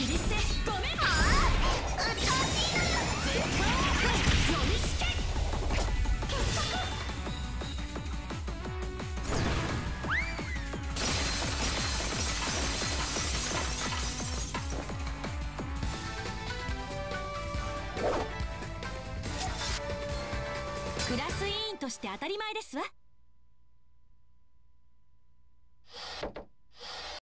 リステごめん。うっとうしいのよ。絶好読みしけ。結束。クラス委員として当たり前ですわ。